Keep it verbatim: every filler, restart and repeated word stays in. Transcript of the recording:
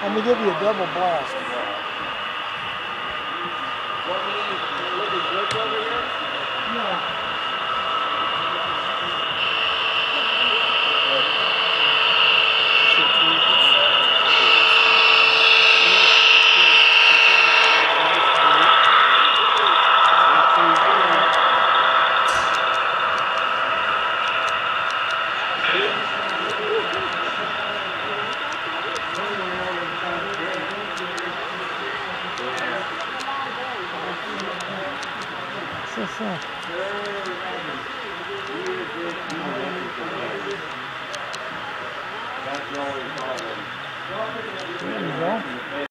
Let me give you a double blast. Want me to look at Brooke over here? Yeah. So, so. There you go.